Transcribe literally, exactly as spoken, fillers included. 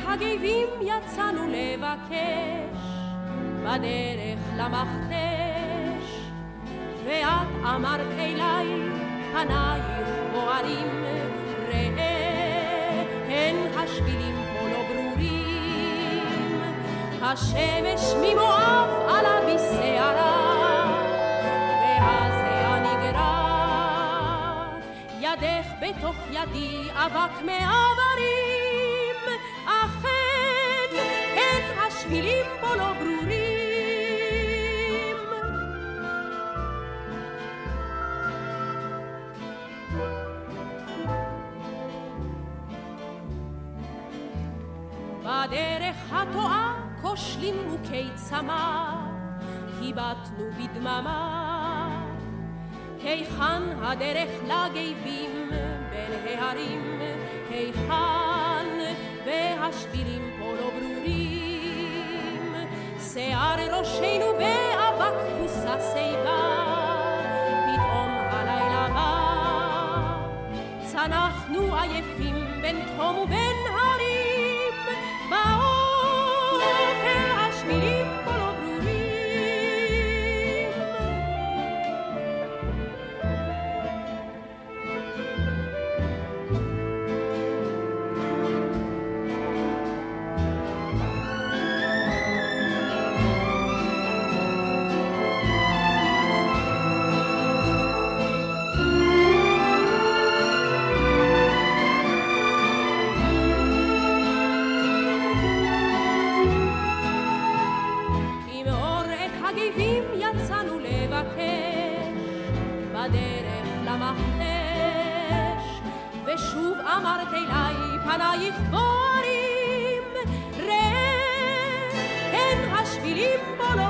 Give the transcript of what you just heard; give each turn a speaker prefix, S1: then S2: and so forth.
S1: הגבים יצאנו לבקש בדרך למכתש, ואת אמרת אליי פנייך בוערים, ראה הן השבילים פה לא ברורים, השמש ממואב עלה בשערה והזיעה נגרה, ידך בתוך ידי אבק מעברים, אכן הן השבילים פה לא ברורים. בדרך הטועה כושלים מוכי צמא, היבטנו בדממה, היכן הדרך לגבים בין ההרים, היכן והשבילים פה לא ברורים, שיער ראשנו באבק כוסה שיבה, פתאום הלילה בא, צנחנו עייפים בין תהום ובין הרים, באופל השבילים פה לא ברורים. יצאנו לבקש בדרך למכתש, ושוב אמרת אליי פנייך בוערים, ראה הן השבילים פה לא